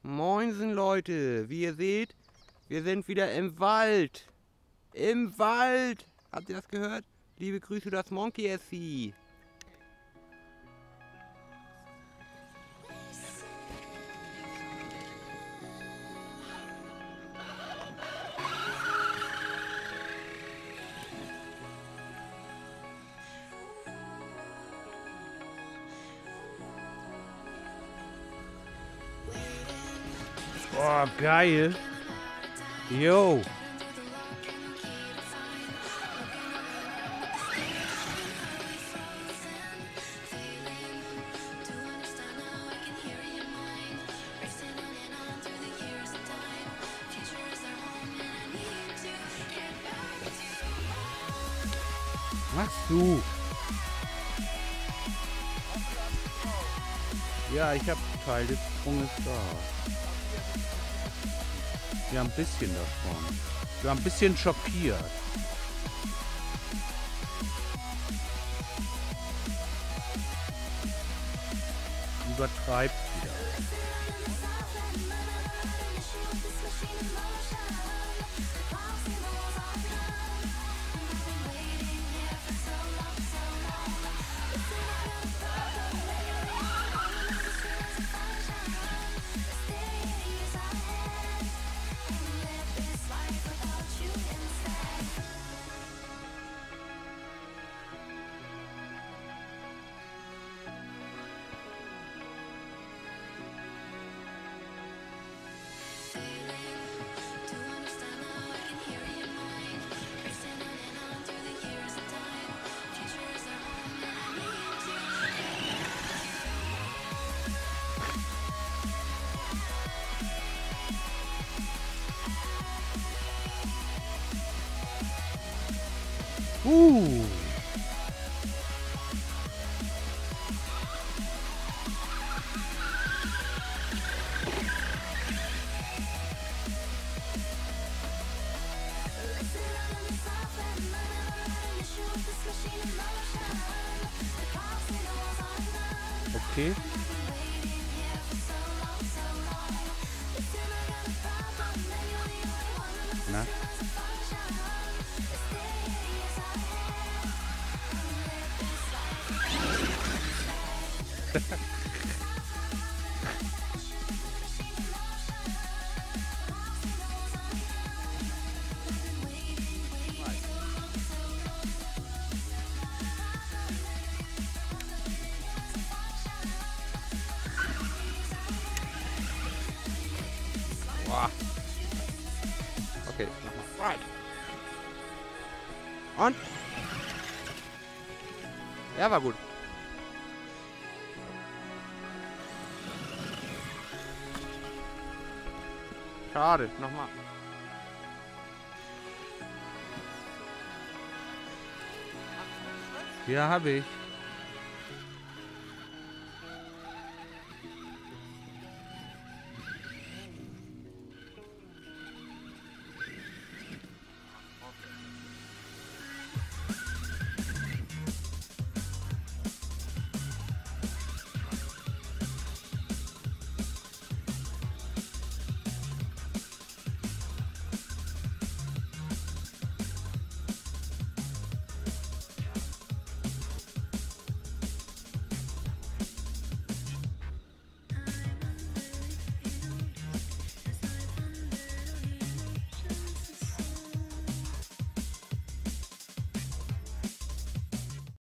Moinsen, Leute. Wie ihr seht, wir sind wieder im Wald. Im Wald. Habt ihr das gehört? Liebe Grüße, das Monkey SC. Oh, geil. Yo. Machst du? Ja, ich hab Teil des Sprunges da. Ja, ein bisschen davon. Ich war ein bisschen schockiert. Übertreibt wieder. Okay. Na? Boah. Okay, nochmal. Right. Und? Ja, war gut. Schade, nochmal. Ja, habe ich.